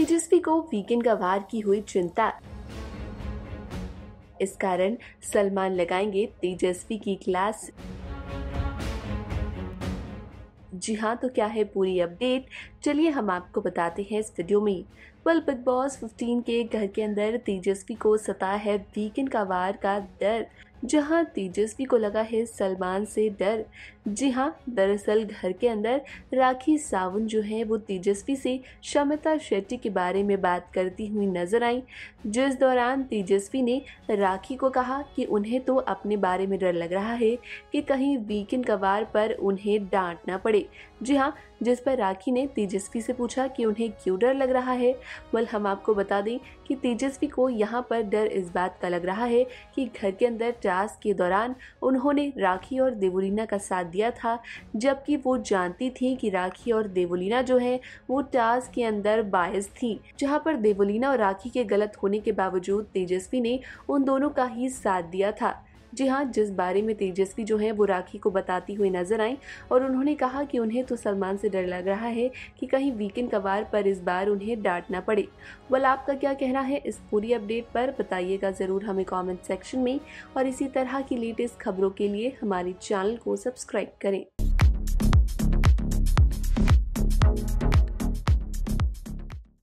तेजस्वी को वीकेंड का वार की हुई चिंता। इस कारण सलमान लगाएंगे तेजस्वी की क्लास। जी हाँ, तो क्या है पूरी अपडेट, चलिए हम आपको बताते हैं इस वीडियो में। बिग बॉस 15 के घर के अंदर तेजस्वी को सता है वीकेंड का वार का डर, जहां तेजस्वी को लगा है सलमान से डर। जी हाँ, दरअसल घर के अंदर राखी सावंत जो है वो तेजस्वी से शमिता शेट्टी के बारे में बात करती हुई नजर आई, जिस दौरान तेजस्वी ने राखी को कहा कि उन्हें तो अपने बारे में डर लग रहा है कि कहीं वीकेंड का वार पर उन्हें डांट ना पड़े। जी हाँ, जिस पर राखी ने तेजस्वी से पूछा कि उन्हें क्यों डर लग रहा है। हम आपको बता दें कि तेजस्वी को यहाँ पर डर इस बात का लग रहा है कि घर के अंदर टास्क के दौरान उन्होंने राखी और देवोलीना का साथ दिया था, जबकि वो जानती थी कि राखी और देवोलीना जो है वो टास्क के अंदर बायस थी, जहाँ पर देवोलीना और राखी के गलत होने के बावजूद तेजस्वी ने उन दोनों का ही साथ दिया था। जी हाँ, जिस बारे में तेजस्वी जो है वो राखी को बताती हुई नजर आई और उन्होंने कहा कि उन्हें तो सलमान से डर लग रहा है कि कहीं वीकेंड का वार पर इस बार उन्हें डांट ना पड़े। आपका क्या कहना है इस पूरी अपडेट पर, बताइएगा जरूर हमें कमेंट सेक्शन में। और इसी तरह की लेटेस्ट खबरों के लिए हमारे चैनल को सब्सक्राइब करें।